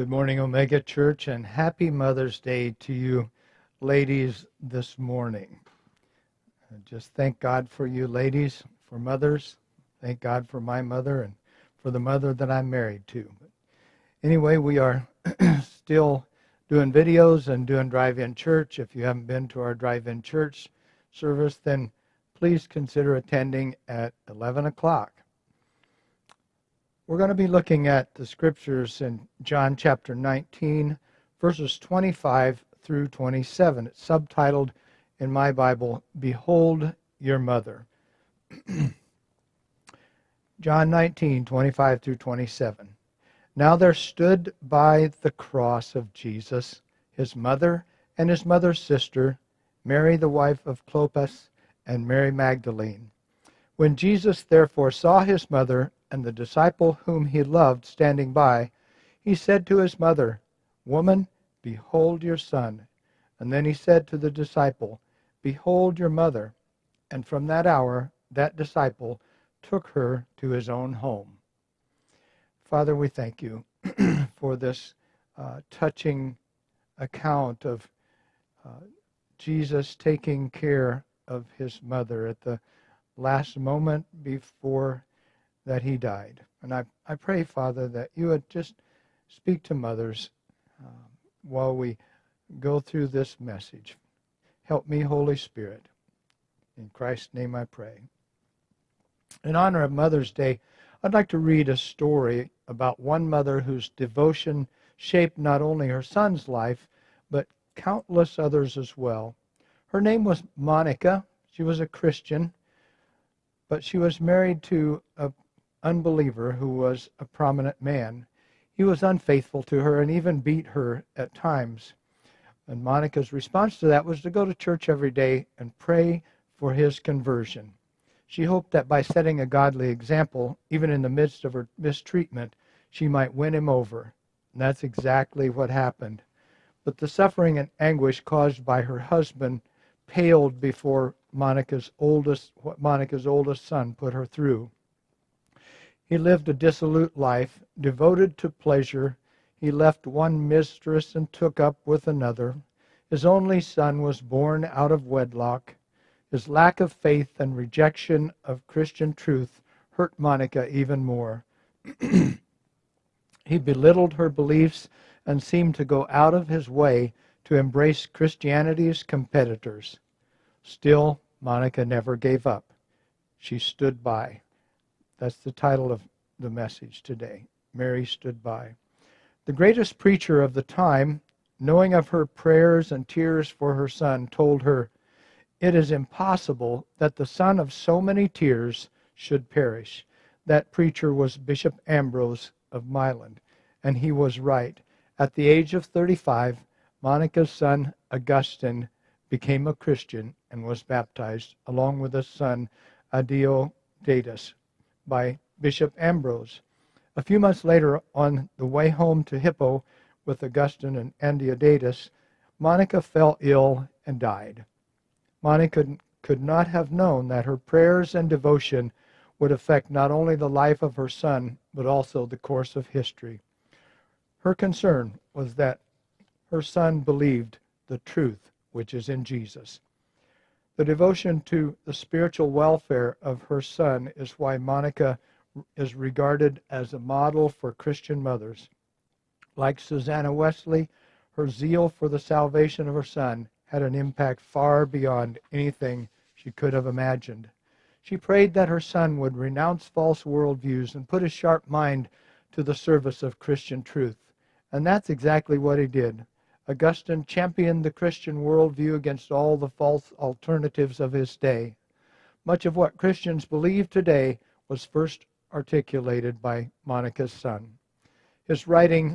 Good morning, Omega Church, and happy Mother's Day to you ladies this morning. Just thank God for you ladies, for mothers. Thank God for my mother and for the mother that I'm married to. But anyway, we are still doing videos and doing drive-in church. If you haven't been to our drive-in church service, then please consider attending at 11 o'clock. We're going to be looking at the scriptures in John chapter 19, verses 25 through 27. It's subtitled in my Bible, Behold Your Mother. John 19, 25 through 27. Now there stood by the cross of Jesus his mother and his mother's sister, Mary the wife of Clopas, and Mary Magdalene. When Jesus therefore saw his mother and the disciple whom he loved standing by, he said to his mother, Woman, behold your son. And then he said to the disciple, Behold your mother. And from that hour, that disciple took her to his own home. Father, we thank you for this touching account of Jesus taking care of his mother at the last moment before that he died. And I pray, Father, that you would just speak to mothers while we go through this message. Help me, Holy Spirit. In Christ's name I pray. In honor of Mother's Day, I'd like to read a story about one mother whose devotion shaped not only her son's life, but countless others as well. Her name was Monica. She was a Christian, but she was married to an unbeliever who was a prominent man. He was unfaithful to her and even beat her at times. And Monica's response to that was to go to church every day and pray for his conversion. She hoped that by setting a godly example, even in the midst of her mistreatment, she might win him over. And that's exactly what happened. But the suffering and anguish caused by her husband paled before what Monica's oldest son put her through. He lived a dissolute life, devoted to pleasure. He left one mistress and took up with another. His only son was born out of wedlock. His lack of faith and rejection of Christian truth hurt Monica even more. He belittled her beliefs and seemed to go out of his way to embrace Christianity's competitors. Still, Monica never gave up. She stood by. That's the title of the message today. Mary stood by. The greatest preacher of the time, knowing of her prayers and tears for her son, told her, It is impossible that the son of so many tears should perish. That preacher was Bishop Ambrose of Milan, and he was right. At the age of 35, Monica's son, Augustine, became a Christian and was baptized, along with his son, Adeodatus, by Bishop Ambrose. A few months later, on the way home to Hippo with Augustine and Adeodatus, Monica fell ill and died. Monica could not have known that her prayers and devotion would affect not only the life of her son, but also the course of history. Her concern was that her son believed the truth which is in Jesus. The devotion to the spiritual welfare of her son is why Monica is regarded as a model for Christian mothers. Like Susanna Wesley, her zeal for the salvation of her son had an impact far beyond anything she could have imagined. She prayed that her son would renounce false worldviews and put his sharp mind to the service of Christian truth. And that's exactly what he did. Augustine championed the Christian worldview against all the false alternatives of his day. Much of what Christians believe today was first articulated by Monica's son. His writings,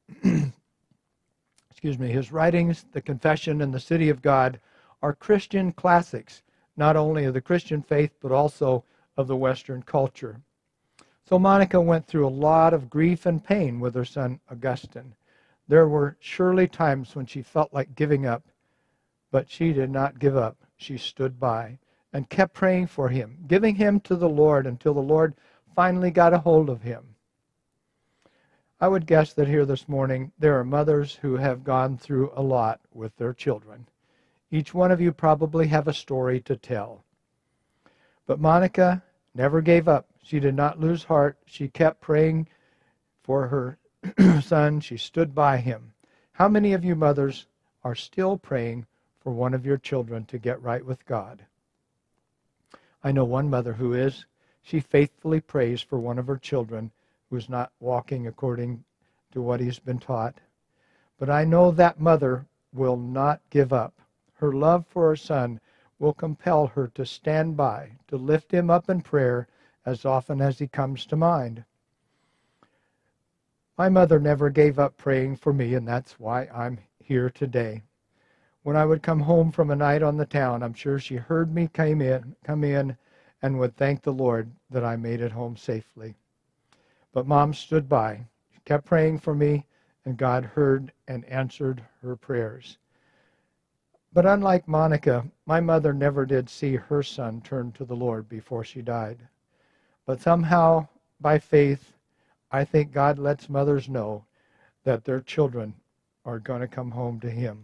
The Confession and the City of God, are Christian classics, not only of the Christian faith, but also of the Western culture. So Monica went through a lot of grief and pain with her son Augustine. There were surely times when she felt like giving up, but she did not give up. She stood by and kept praying for him, giving him to the Lord until the Lord finally got a hold of him. I would guess that here this morning there are mothers who have gone through a lot with their children. Each one of you probably have a story to tell. But Monica never gave up. She did not lose heart. She kept praying for her son. She stood by him. How many of you mothers are still praying for one of your children to get right with God? I know one mother who is. She faithfully prays for one of her children who is not walking according to what he's been taught. But I know that mother will not give up. Her love for her son will compel her to stand by, to lift him up in prayer as often as he comes to mind. My mother never gave up praying for me, and that's why I'm here today. When I would come home from a night on the town, I'm sure she heard me come in and would thank the Lord that I made it home safely. But Mom stood by. She kept praying for me, and God heard and answered her prayers. But unlike Monica, my mother never did see her son turn to the Lord before she died. But somehow, by faith, I think God lets mothers know that their children are going to come home to Him.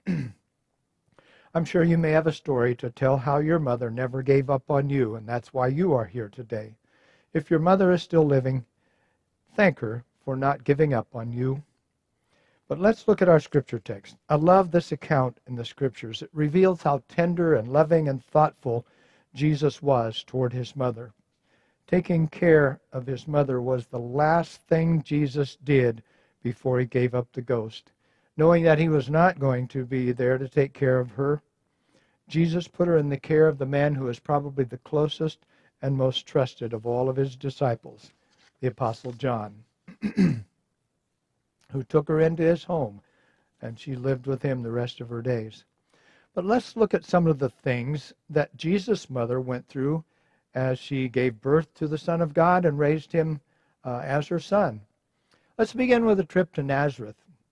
I'm sure you may have a story to tell how your mother never gave up on you, and that's why you are here today. If your mother is still living, thank her for not giving up on you. But let's look at our scripture text. I love this account in the scriptures. It reveals how tender and loving and thoughtful Jesus was toward his mother. Taking care of his mother was the last thing Jesus did before he gave up the ghost. Knowing that he was not going to be there to take care of her, Jesus put her in the care of the man who is probably the closest and most trusted of all of his disciples, the Apostle John, who took her into his home, and she lived with him the rest of her days. But let's look at some of the things that Jesus' mother went through as she gave birth to the Son of God and raised him as her son. Let's begin with a trip to Nazareth.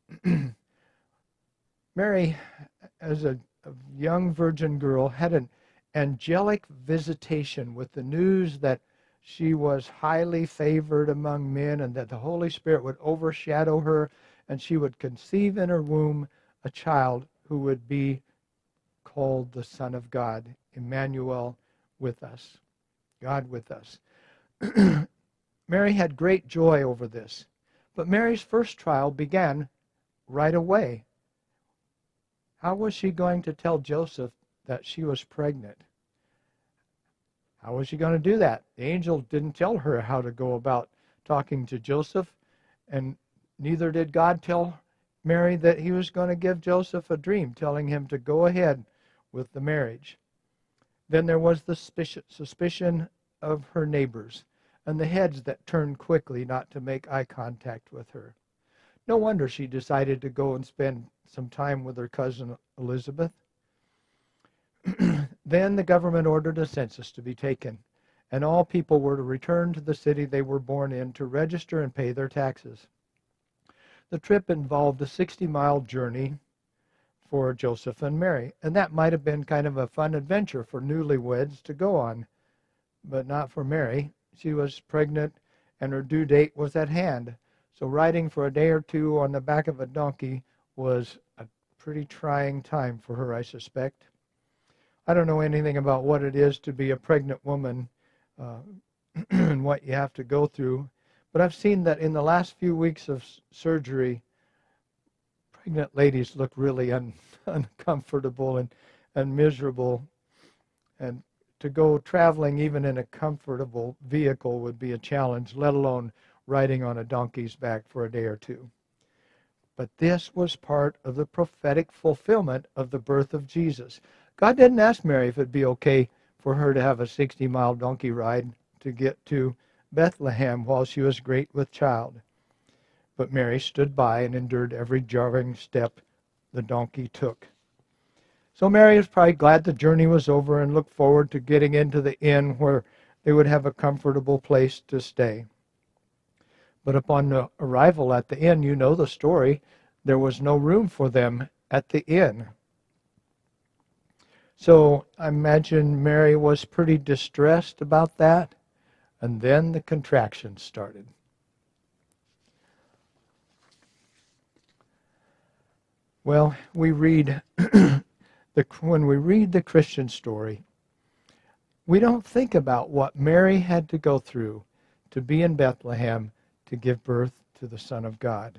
Mary, as a young virgin girl, had an angelic visitation with the news that she was highly favored among men and that the Holy Spirit would overshadow her and she would conceive in her womb a child who would be called the Son of God, Emmanuel with us, God with us. Mary had great joy over this, but Mary's first trial began right away. How was she going to tell Joseph that she was pregnant? How was she going to do that? The angel didn't tell her how to go about talking to Joseph, and neither did God tell Mary that he was going to give Joseph a dream, telling him to go ahead with the marriage. Then there was the suspicion of her neighbors and the heads that turned quickly not to make eye contact with her. No wonder she decided to go and spend some time with her cousin Elizabeth. Then the government ordered a census to be taken, and all people were to return to the city they were born in to register and pay their taxes. The trip involved a 60-mile journey for Joseph and Mary, and that might have been kind of a fun adventure for newlyweds to go on, but not for Mary. She was pregnant, and her due date was at hand. So riding for a day or two on the back of a donkey was a pretty trying time for her, I suspect. I don't know anything about what it is to be a pregnant woman and what you have to go through, but I've seen that in the last few weeks of surgery, pregnant ladies look really uncomfortable and miserable, and to go traveling even in a comfortable vehicle would be a challenge, let alone riding on a donkey's back for a day or two. But this was part of the prophetic fulfillment of the birth of Jesus. God didn't ask Mary if it'd be okay for her to have a 60-mile donkey ride to get to Bethlehem while she was great with child. But Mary stood by and endured every jarring step the donkey took. So Mary was probably glad the journey was over and looked forward to getting into the inn where they would have a comfortable place to stay. But upon the arrival at the inn, you know the story, there was no room for them at the inn. So I imagine Mary was pretty distressed about that. And then the contractions started. Well, when we read the Christian story, we don't think about what Mary had to go through to be in Bethlehem to give birth to the Son of God.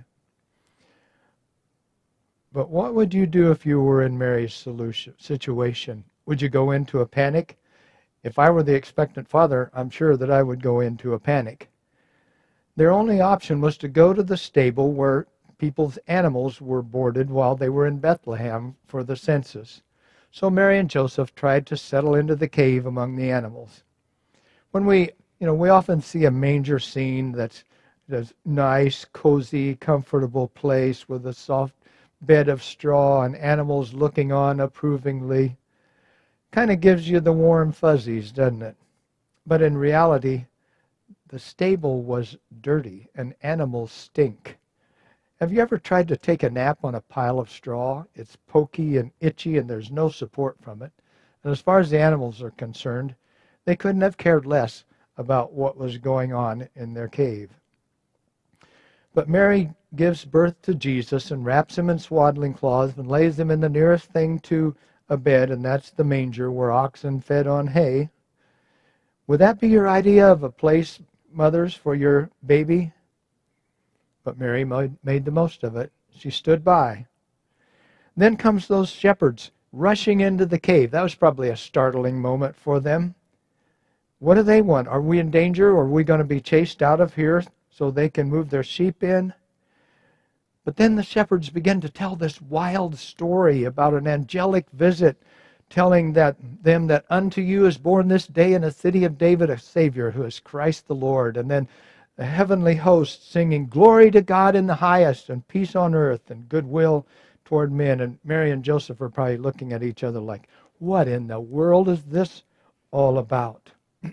But what would you do if you were in Mary's situation? Would you go into a panic? If I were the expectant father, I'm sure that I would go into a panic. Their only option was to go to the stable where people's animals were boarded while they were in Bethlehem for the census. So Mary and Joseph tried to settle into the cave among the animals. When we often see a manger scene that's a nice, cozy, comfortable place with a soft bed of straw and animals looking on approvingly. Kind of gives you the warm fuzzies, doesn't it? But in reality, the stable was dirty and animals stink. Have you ever tried to take a nap on a pile of straw? It's pokey and itchy and there's no support from it. And as far as the animals are concerned, they couldn't have cared less about what was going on in their cave. But Mary gives birth to Jesus and wraps him in swaddling cloths and lays him in the nearest thing to a bed, and that's the manger where oxen fed on hay. Would that be your idea of a place, mothers, for your baby? But Mary made the most of it. She stood by. Then comes those shepherds rushing into the cave. That was probably a startling moment for them. What do they want? Are we in danger, or are we going to be chased out of here so they can move their sheep in? But then the shepherds begin to tell this wild story about an angelic visit, telling them that unto you is born this day in the city of David a Savior, who is Christ the Lord. And then the heavenly host singing, glory to God in the highest, and peace on earth, and goodwill toward men. And Mary and Joseph are probably looking at each other like, what in the world is this all about?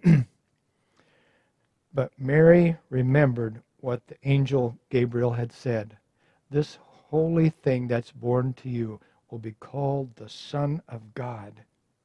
But Mary remembered what the angel Gabriel had said. This holy thing that's born to you will be called the Son of God.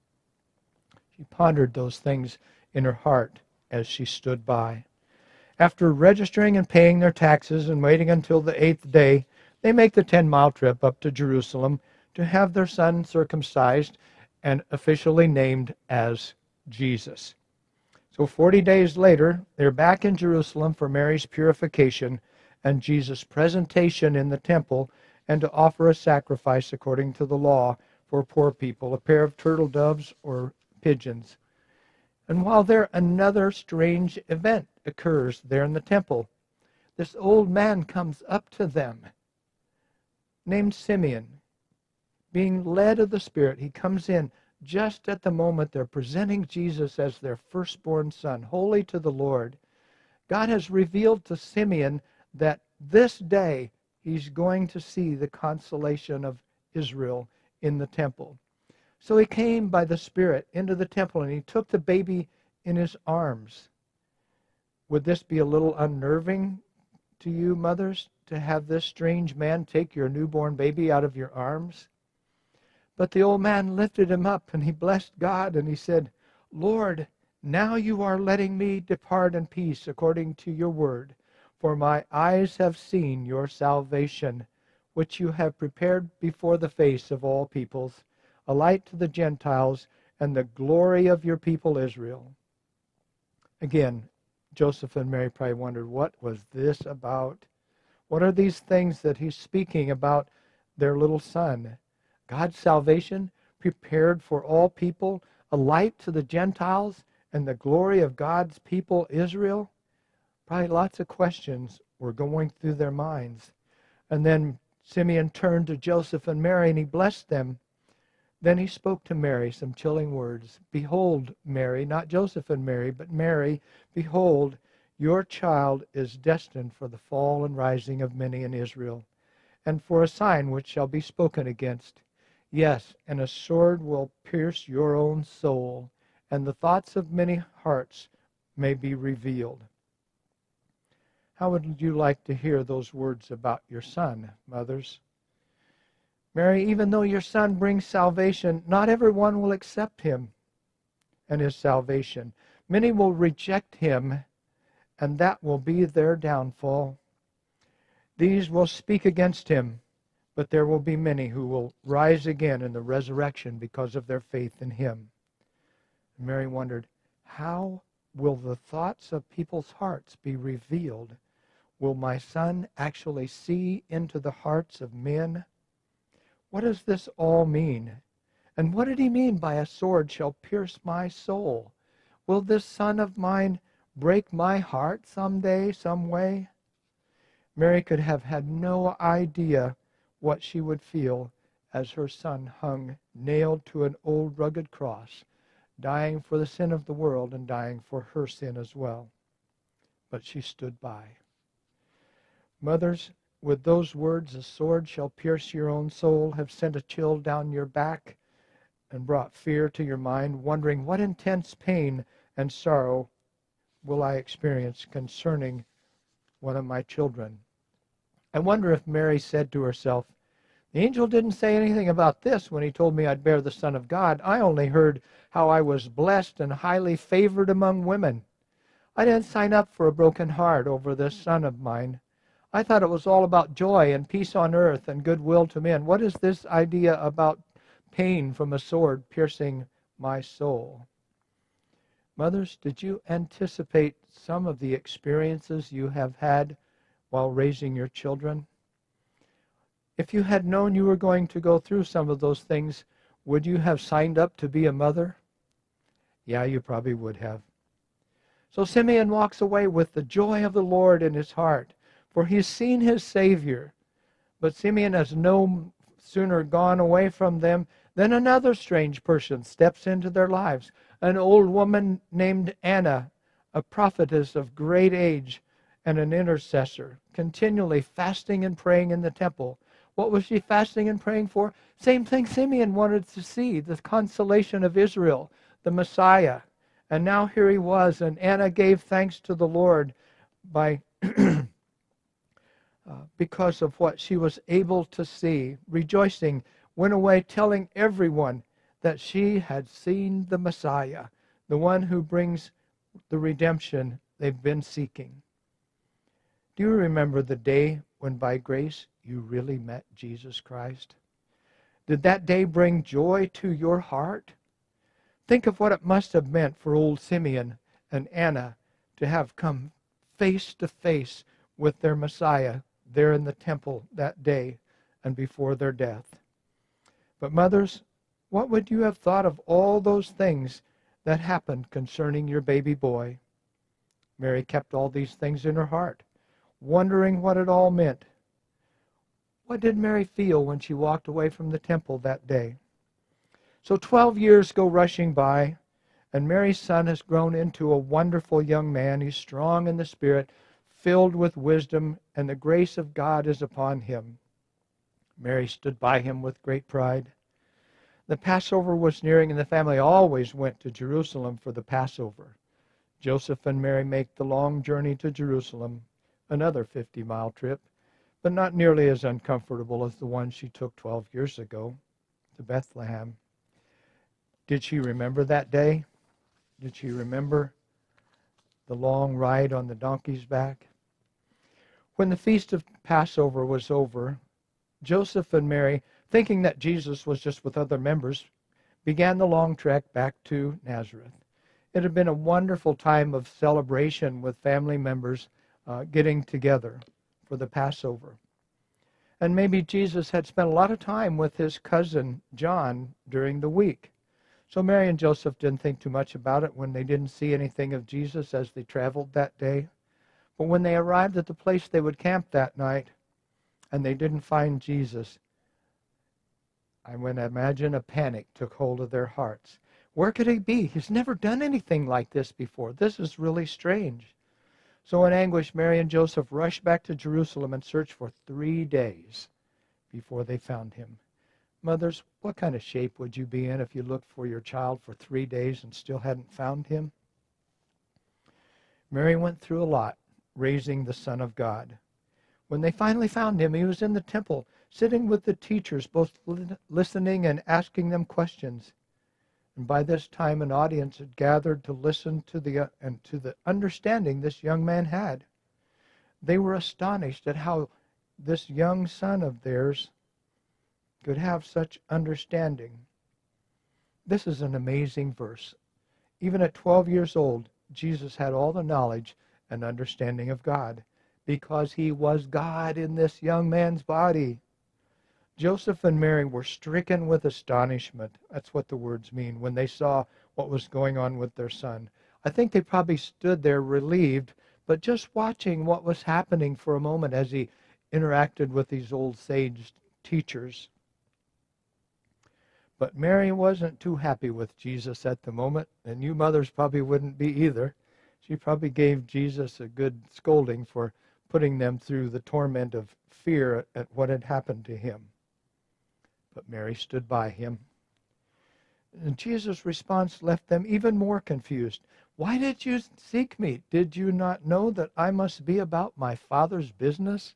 She pondered those things in her heart as she stood by. After registering and paying their taxes and waiting until the 8th day, they make the 10-mile trip up to Jerusalem to have their son circumcised and officially named as Jesus. So 40 days later, they're back in Jerusalem for Mary's purification and Jesus' presentation in the temple, and to offer a sacrifice according to the law for poor people, a pair of turtle doves or pigeons. And while there, another strange event occurs there in the temple. This old man comes up to them, named Simeon. Being led of the Spirit, he comes in just at the moment they're presenting Jesus as their firstborn son, holy to the Lord. God has revealed to Simeon that this day he's going to see the consolation of Israel in the temple. So he came by the Spirit into the temple and he took the baby in his arms. Would this be a little unnerving to you, mothers, to have this strange man take your newborn baby out of your arms? But the old man lifted him up and he blessed God and he said, Lord, now you are letting me depart in peace according to your word. For my eyes have seen your salvation, which you have prepared before the face of all peoples, a light to the Gentiles and the glory of your people Israel. Again, Joseph and Mary probably wondered, what was this about? What are these things that he's speaking about their little son? God's salvation prepared for all people, a light to the Gentiles, and the glory of God's people Israel? Probably lots of questions were going through their minds. And then Simeon turned to Joseph and Mary and he blessed them. Then he spoke to Mary some chilling words. Behold, Mary, not Joseph and Mary, but Mary, behold, your child is destined for the fall and rising of many in Israel, and for a sign which shall be spoken against. Yes, and a sword will pierce your own soul, and the thoughts of many hearts may be revealed. How would you like to hear those words about your son, mothers? Mary, even though your son brings salvation, not everyone will accept him and his salvation. Many will reject him, and that will be their downfall. These will speak against him, but there will be many who will rise again in the resurrection because of their faith in him. Mary wondered, how will the thoughts of people's hearts be revealed? Will my son actually see into the hearts of men? What does this all mean? And what did he mean by a sword shall pierce my soul? Will this son of mine break my heart someday, some way? Mary could have had no idea what she would feel as her son hung nailed to an old rugged cross, dying for the sin of the world and dying for her sin as well. But she stood by. Mothers, with those words, a sword shall pierce your own soul, have sent a chill down your back and brought fear to your mind, wondering what intense pain and sorrow will I experience concerning one of my children. I wonder if Mary said to herself, the angel didn't say anything about this when he told me I'd bear the Son of God. I only heard how I was blessed and highly favored among women. I didn't sign up for a broken heart over this son of mine. I thought it was all about joy and peace on earth and goodwill to men. What is this idea about pain from a sword piercing my soul? Mothers, did you anticipate some of the experiences you have had while raising your children? If you had known you were going to go through some of those things, would you have signed up to be a mother? Yeah, you probably would have. So Simeon walks away with the joy of the Lord in his heart, for he's seen his Savior. But Simeon has no sooner gone away from them than another strange person steps into their lives, an old woman named Anna, a prophetess of great age and an intercessor, continually fasting and praying in the temple. What was she fasting and praying for? Same thing Simeon wanted to see, the consolation of Israel, the Messiah. And now here he was, and Anna gave thanks to the Lord by because of what she was able to see. Rejoicing, went away telling everyone that she had seen the Messiah, the one who brings the redemption they've been seeking. Do you remember the day when by grace you really met Jesus Christ? Did that day bring joy to your heart? Think of what it must have meant for old Simeon and Anna to have come face to face with their Messiah there in the temple that day and before their death. But mothers, what would you have thought of all those things that happened concerning your baby boy? Mary kept all these things in her heart, wondering what it all meant. What did Mary feel when she walked away from the temple that day? So 12 years go rushing by, and Mary's son has grown into a wonderful young man. He's strong in the Spirit, filled with wisdom, and the grace of God is upon him. Mary stood by him with great pride. The Passover was nearing, and the family always went to Jerusalem for the Passover. Joseph and Mary make the long journey to Jerusalem, another 50-mile trip, but not nearly as uncomfortable as the one she took 12 years ago to Bethlehem. Did she remember that day? Did she remember the long ride on the donkey's back? When the feast of Passover was over, Joseph and Mary, thinking that Jesus was just with other members, began the long trek back to Nazareth. It had been a wonderful time of celebration with family members getting together for the Passover. And maybe Jesus had spent a lot of time with his cousin John during the week. So Mary and Joseph didn't think too much about it when they didn't see anything of Jesus as they traveled that day. But when they arrived at the place they would camp that night and they didn't find Jesus, I would imagine a panic took hold of their hearts. Where could he be? He's never done anything like this before. This is really strange. So in anguish, Mary and Joseph rushed back to Jerusalem and searched for 3 days before they found him. Mothers, what kind of shape would you be in if you looked for your child for 3 days and still hadn't found him? Mary went through a lot, raising the Son of God. When they finally found him, he was in the temple, sitting with the teachers, both listening and asking them questions. And by this time, an audience had gathered to listen to the understanding this young man had. They were astonished at how this young son of theirs could have such understanding. This is an amazing verse. Even at 12 years old, Jesus had all the knowledge and understanding of God because he was God in this young man's body. Joseph and Mary were stricken with astonishment. That's what the words mean, when they saw what was going on with their son. I think they probably stood there relieved, but just watching what was happening for a moment as he interacted with these old sage teachers. But Mary wasn't too happy with Jesus at the moment, and you mothers probably wouldn't be either. She probably gave Jesus a good scolding for putting them through the torment of fear at what had happened to him. But Mary stood by him. And Jesus' response left them even more confused. Why did you seek me? Did you not know that I must be about my Father's business?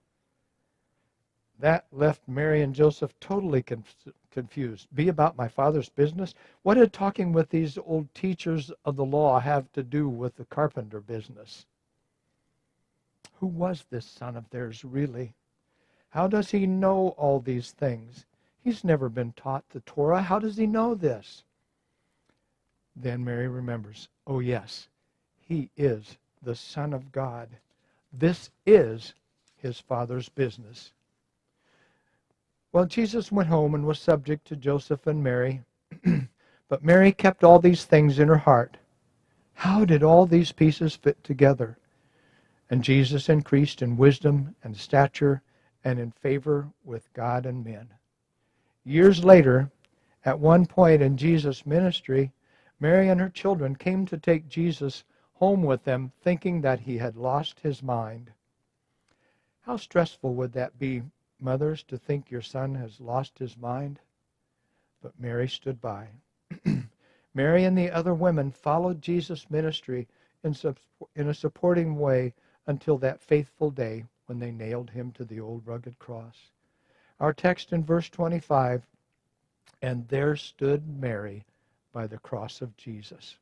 That left Mary and Joseph totally confused. Be about my Father's business? What did talking with these old teachers of the law have to do with the carpenter business? Who was this son of theirs really? How does he know all these things? He's never been taught the Torah. How does he know this? Then Mary remembers, oh yes, he is the Son of God. This is his Father's business. Well, Jesus went home and was subject to Joseph and Mary. But Mary kept all these things in her heart. How did all these pieces fit together? And Jesus increased in wisdom and stature and in favor with God and men. Years later, at one point in Jesus' ministry, Mary and her children came to take Jesus home with them, thinking that he had lost his mind. How stressful would that be, mothers, to think your son has lost his mind? But Mary stood by. Mary and the other women followed Jesus' ministry in a supporting way until that faithful day when they nailed him to the old rugged cross. Our text in verse 25, and there stood Mary by the cross of Jesus.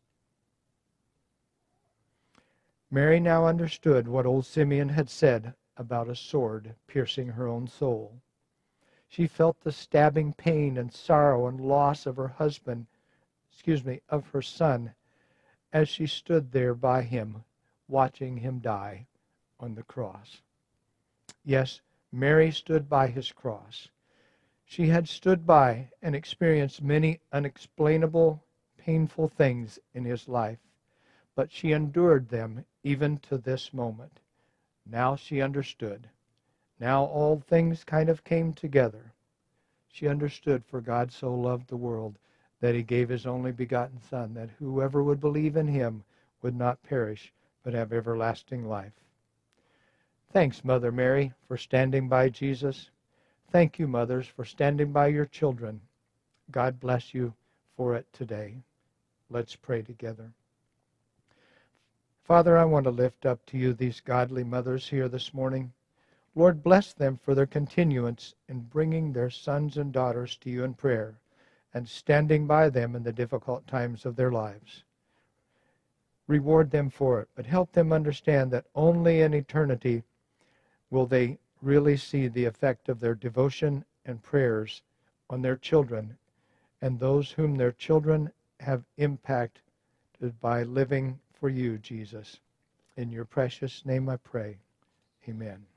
Mary now understood what old Simeon had said about a sword piercing her own soul. She felt the stabbing pain and sorrow and loss of her of her son, as she stood there by him, watching him die on the cross. Yes, Mary stood by his cross. She had stood by and experienced many unexplainable, painful things in his life, but she endured them even to this moment. Now she understood. Now all things kind of came together. She understood, for God so loved the world that he gave his only begotten Son, that whoever would believe in him would not perish, but have everlasting life. Thanks, Mother Mary, for standing by Jesus. Thank you, mothers, for standing by your children. God bless you for it today. Let's pray together. Father, I want to lift up to you these godly mothers here this morning. Lord, bless them for their continuance in bringing their sons and daughters to you in prayer and standing by them in the difficult times of their lives. Reward them for it, but help them understand that only in eternity will they really see the effect of their devotion and prayers on their children and those whom their children have impacted by living for you, Jesus. In your precious name I pray. Amen.